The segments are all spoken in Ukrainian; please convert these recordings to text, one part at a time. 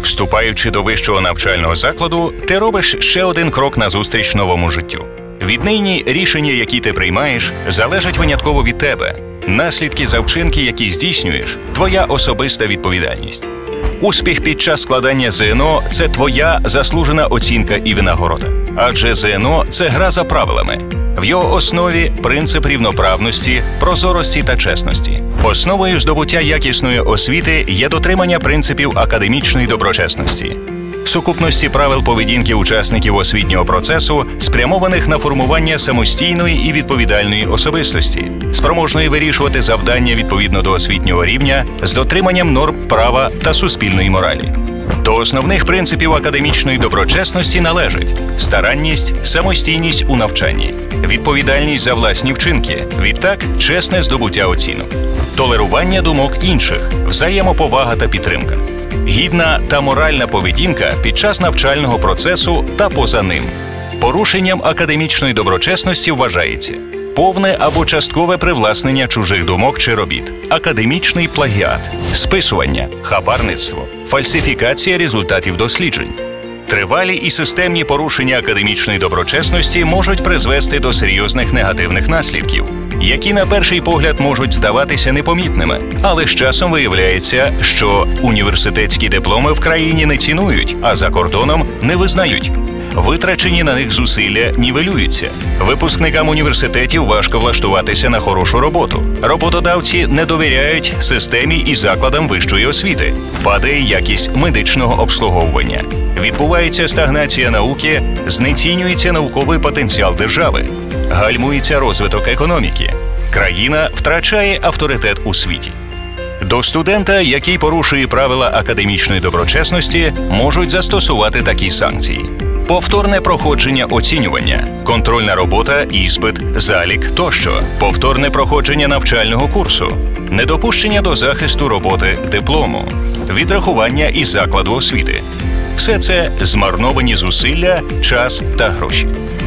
Вступаючи до вищого навчального закладу, ти робиш ще один крок назустріч новому життю. Віднині рішення, які ти приймаєш, залежать винятково від тебе. Наслідки за вчинки, які здійснюєш – твоя особиста відповідальність. Успіх під час складання ЗНО – це твоя заслужена оцінка і винагорода. Адже ЗНО – це гра за правилами. В його основі – принцип рівноправності, прозорості та чесності. Основою здобуття якісної освіти є дотримання принципів академічної доброчесності. Сукупності правил поведінки учасників освітнього процесу, спрямованих на формування самостійної і відповідальної особистості, спроможної вирішувати завдання відповідно до освітнього рівня з дотриманням норм права та суспільної моралі. До основних принципів академічної доброчесності належать старанність, самостійність у навчанні, відповідальність за власні вчинки, відтак чесне здобуття оцінок, толерування думок інших, взаємоповага та підтримка, гідна та моральна поведінка під час навчального процесу та поза ним. Порушенням академічної доброчесності вважається повне або часткове привласнення чужих думок чи робіт, академічний плагіат, списування, хабарництво, фальсифікація результатів досліджень. Тривалі і системні порушення академічної доброчесності можуть призвести до серйозних негативних наслідків, які на перший погляд можуть здаватися непомітними, але з часом виявляється, що університетські дипломи в країні не цінують, а за кордоном не визнають. Витрачені на них зусилля нівелюються. Випускникам університетів важко влаштуватися на хорошу роботу. Роботодавці не довіряють системі і закладам вищої освіти. Падає якість медичного обслуговування. Відбувається стагнація науки, знецінюється науковий потенціал держави. Гальмується розвиток економіки. Країна втрачає авторитет у світі. До студента, який порушує правила академічної доброчесності, можуть застосувати такі санкції: повторне проходження оцінювання, контрольна робота, іспит, залік тощо, повторне проходження навчального курсу, недопущення до захисту роботи диплому, відрахування із закладу освіти. Все це змарновані зусилля, час та гроші.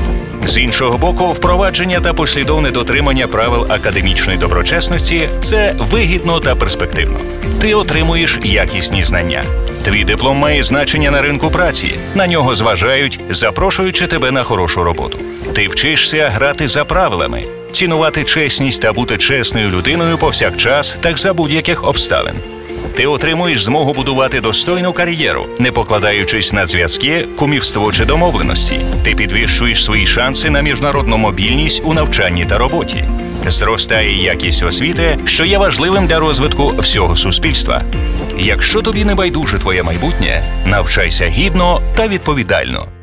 З іншого боку, впровадження та послідовне дотримання правил академічної доброчесності – це вигідно та перспективно. Ти отримуєш якісні знання. Твій диплом має значення на ринку праці. На нього зважають, запрошуючи тебе на хорошу роботу. Ти вчишся грати за правилами, цінувати чесність та бути чесною людиною повсякчас та за будь-яких обставин. Ти отримуєш змогу будувати достойну кар'єру, не покладаючись на зв'язки, кумівство чи домовленості. Ти підвищуєш свої шанси на міжнародну мобільність у навчанні та роботі. Зростає якість освіти, що є важливим для розвитку всього суспільства. Якщо тобі не байдуже твоє майбутнє, навчайся гідно та відповідально.